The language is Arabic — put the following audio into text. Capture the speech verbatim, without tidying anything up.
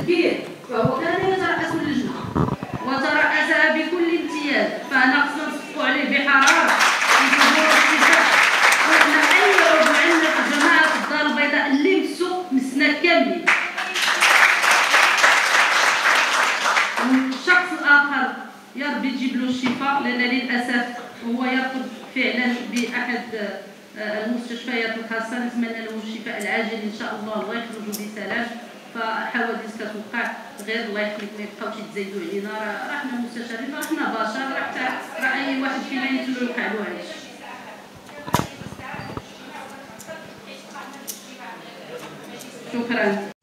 كبير فهو كان يترأس اللجنة وترأسها بكل امتياز، فأنا خصنا نصفوا عليه بحرارة ونجيبوا الشفاء. وإحنا أي عضو عندنا في جماعة الدار البيضاء اللي مسوا مسنا كاملين. والشخص الآخر يا ربي تجيب له الشفاء، لأن للأسف هو يرفض فعلا بأحد المستشفيات الخاصة. نتمنى له الشفاء العاجل إن شاء الله ويخرج بسلام. فحوادث كتوقع غير الله يخليك ما يبقاوش يتزايدوا علينا، راه حنا مستشارين، راه حنا بشر، راه حتى راه أي واحد فينا يمثلو يوقع له هادشي. شكرا.